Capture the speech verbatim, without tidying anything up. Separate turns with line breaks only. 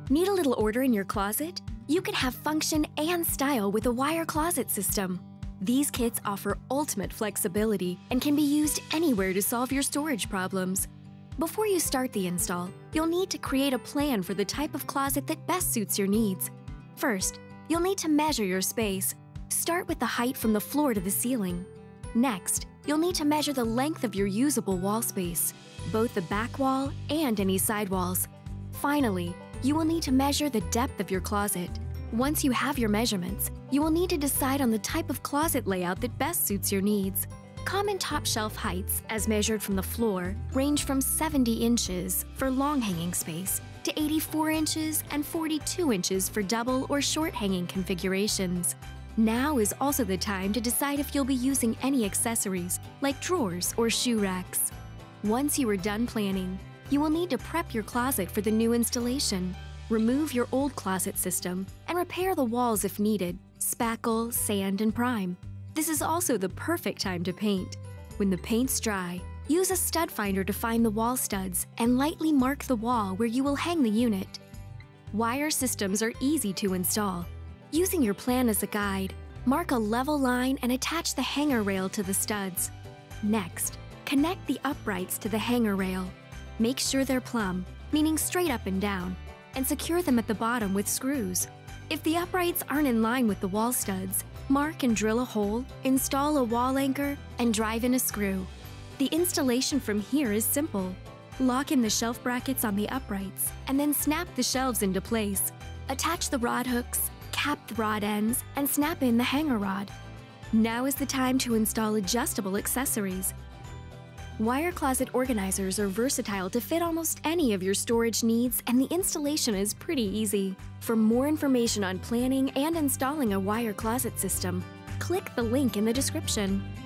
Need a little order in your closet? You can have function and style with a wire closet system. These kits offer ultimate flexibility and can be used anywhere to solve your storage problems. Before you start the install, you'll need to create a plan for the type of closet that best suits your needs. First, you'll need to measure your space. Start with the height from the floor to the ceiling. Next, you'll need to measure the length of your usable wall space, both the back wall and any side walls. Finally, you will need to measure the depth of your closet. Once you have your measurements, you will need to decide on the type of closet layout that best suits your needs. Common top shelf heights, as measured from the floor, range from seventy inches for long hanging space to eighty-four inches and forty-two inches for double or short hanging configurations. Now is also the time to decide if you'll be using any accessories, like drawers or shoe racks. Once you are done planning, you will need to prep your closet for the new installation. Remove your old closet system and repair the walls if needed, spackle, sand, and prime. This is also the perfect time to paint. When the paint's dry, use a stud finder to find the wall studs and lightly mark the wall where you will hang the unit. Wire systems are easy to install. Using your plan as a guide, mark a level line and attach the hanger rail to the studs. Next, connect the uprights to the hanger rail. Make sure they're plumb, meaning straight up and down, and secure them at the bottom with screws. If the uprights aren't in line with the wall studs, mark and drill a hole, install a wall anchor, and drive in a screw. The installation from here is simple. Lock in the shelf brackets on the uprights, and then snap the shelves into place. Attach the rod hooks, cap the rod ends, and snap in the hanger rod. Now is the time to install adjustable accessories. Wire closet organizers are versatile to fit almost any of your storage needs, and the installation is pretty easy. For more information on planning and installing a wire closet system, click the link in the description.